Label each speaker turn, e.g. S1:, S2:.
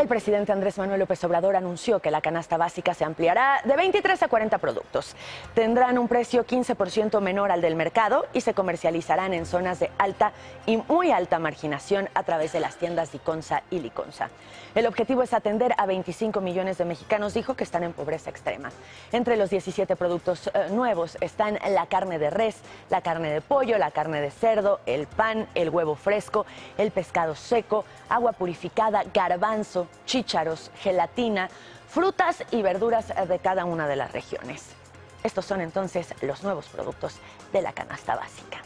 S1: El presidente Andrés Manuel López Obrador anunció que la canasta básica se ampliará de 23 a 40 productos. Tendrán un precio 15% menor al del mercado y se comercializarán en zonas de alta y muy alta marginación a través de las tiendas Diconsa y Liconsa. El objetivo es atender a 25 millones de mexicanos, dijo, que están en pobreza extrema. Entre los 17 productos nuevos están la carne de res, la carne de pollo, la carne de cerdo, el pan, el huevo fresco, el pescado seco, agua purificada, garbanzo, chícharos, gelatina, frutas y verduras de cada una de las regiones. Estos son entonces los nuevos productos de la canasta básica.